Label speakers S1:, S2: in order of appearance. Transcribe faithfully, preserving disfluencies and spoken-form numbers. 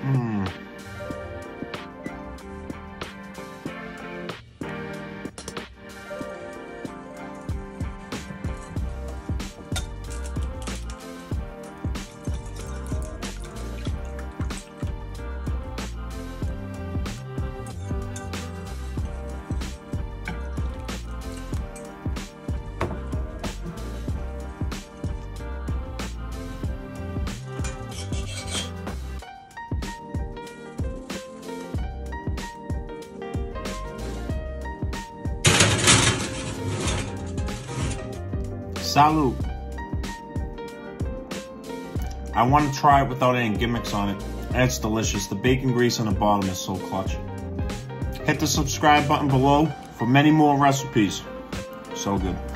S1: Mmm. Salud. I want to try it without any gimmicks on it, and it's delicious. The bacon grease on the bottom is so clutch. Hit the subscribe button below for many more recipes. So good.